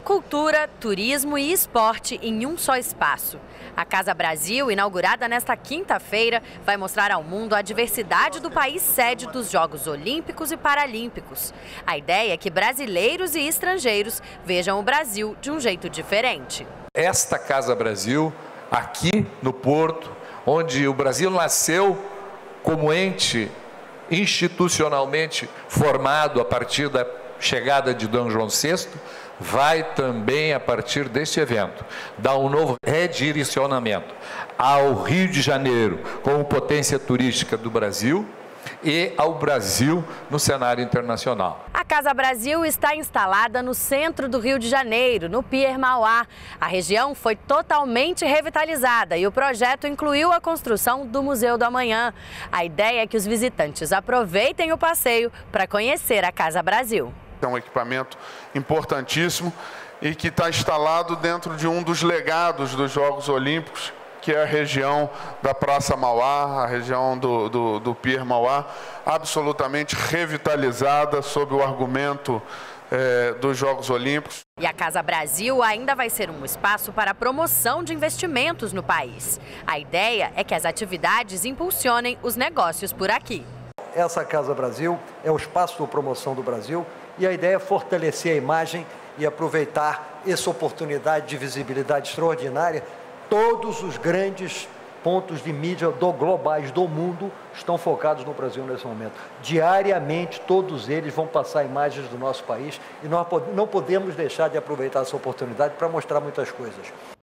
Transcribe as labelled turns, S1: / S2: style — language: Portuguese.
S1: Cultura, turismo e esporte em um só espaço. A Casa Brasil, inaugurada nesta quinta-feira, vai mostrar ao mundo a diversidade do país sede dos Jogos Olímpicos e Paralímpicos. A ideia é que brasileiros e estrangeiros vejam o Brasil de um jeito diferente.
S2: Esta Casa Brasil, aqui no Porto, onde o Brasil nasceu como ente institucionalmente formado a partir da chegada de Dom João VI, vai também, a partir deste evento, dar um novo redirecionamento ao Rio de Janeiro como potência turística do Brasil e ao Brasil no cenário internacional.
S1: A Casa Brasil está instalada no centro do Rio de Janeiro, no Pier Mauá. A região foi totalmente revitalizada e o projeto incluiu a construção do Museu do Amanhã. A ideia é que os visitantes aproveitem o passeio para conhecer a Casa Brasil.
S3: É um equipamento importantíssimo e que está instalado dentro de um dos legados dos Jogos Olímpicos, que é a região da Praça Mauá, a região do Pier Mauá, absolutamente revitalizada sob o argumento dos Jogos Olímpicos.
S1: E a Casa Brasil ainda vai ser um espaço para a promoção de investimentos no país. A ideia é que as atividades impulsionem os negócios por aqui.
S4: Essa Casa Brasil é o espaço de promoção do Brasil e a ideia é fortalecer a imagem e aproveitar essa oportunidade de visibilidade extraordinária. Todos os grandes pontos de mídia globais do mundo estão focados no Brasil nesse momento. Diariamente, todos eles vão passar imagens do nosso país e nós não podemos deixar de aproveitar essa oportunidade para mostrar muitas coisas.